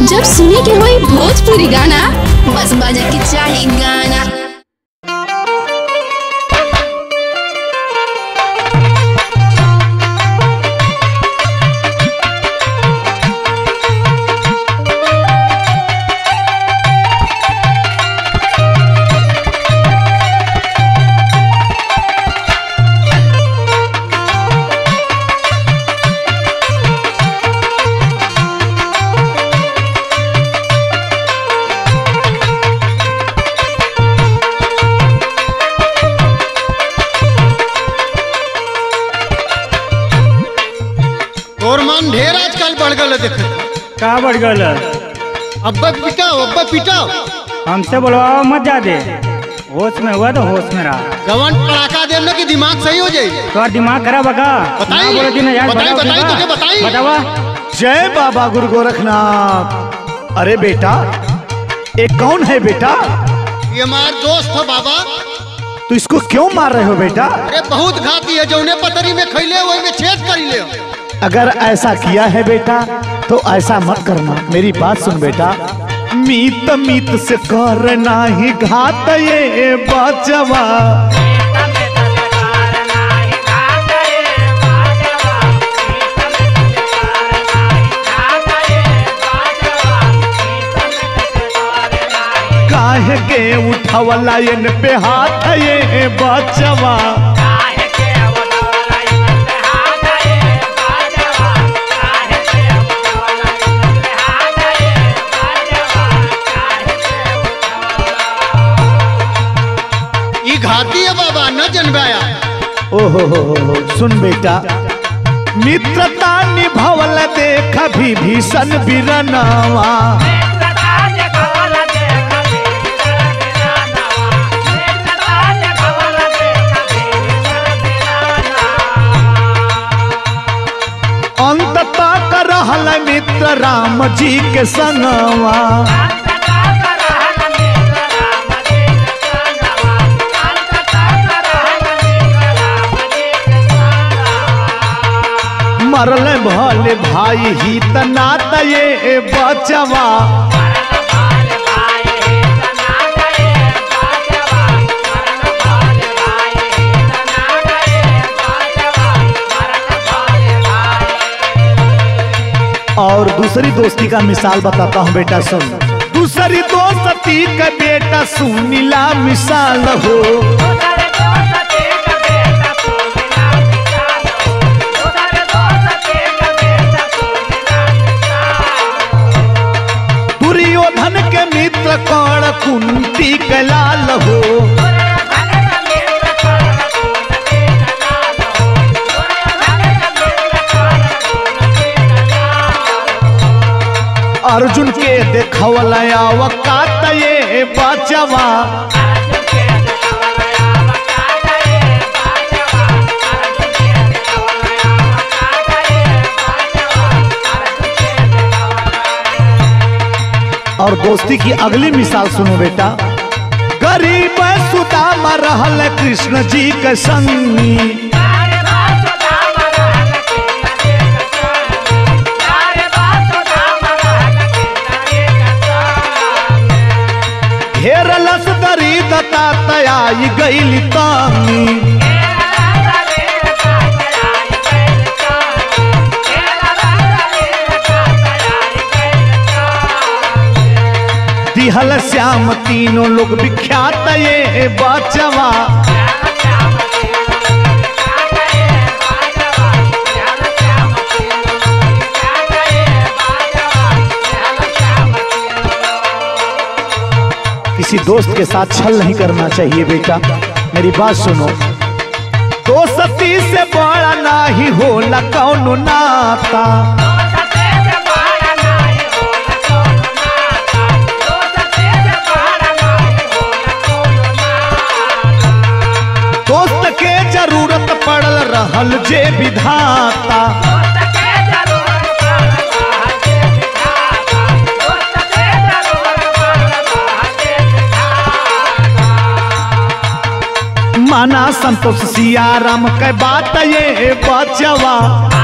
जब सुने के होई भोजपुरी गाना बस बजे के चाही गाना। ढेर आजकल बढ़ गल देख का बढ़ गल अब्बा पिटाओ हमसे बोलवाओ मत जादे होश में हुआ तो होश में रहा जवान पड़ाका दे ना कि दिमाग सही हो जाए। तो दिमाग खराब बका बतावा। जय बाबा गुरु गोरखनाथ। अरे बेटा ये कौन है बेटा? ये हमारा दोस्त है बाबा। तो इसको क्यों मार रहे हो बेटा? अरे बहुत घाती है जौने पतरी में खैले वही में छेद कर ले। अगर ऐसा किया है बेटा तो ऐसा मत करना। मेरी बात सुन बेटा, मीत मीत से करना ही घात ये बचवा। काहे के उठवला इन पे हाथ ये बचवा। घाती है बाबा न जनवाया। ओहो सुन बेटा, मित्रता निभावल देख भीषण बिरनावा। अंत तक रहल मित्र राम जी के संगवा। मरल भले भाई ही तनात ये बचवा। और दूसरी दोस्ती का मिसाल बताता हूँ बेटा सुन। दूसरी दोस्ती का बेटा सुनीला मिसाल हो। दुर्योधन के मित्र कर्ण कुंती के लाल हो। अर्जुन के देखवला वकात ये बचवा। और दोस्ती की अगली मिसाल सुनो बेटा, गरीब सुदामा रहल कृष्ण जी के संगी। घेरलस दरी दता तयाई गईली तांगी। दिहल श्याम तीनों लोग विख्यात ये बचवा। किसी दोस्त के साथ छल नहीं करना चाहिए बेटा, मेरी बात सुनो। दोस्ती से बड़ा नहीं होला कौनो नाता। दोस्त के जरूरत पड़ल रहल जे विधाता। माना संतोष सिया राम के बात ये बचवा।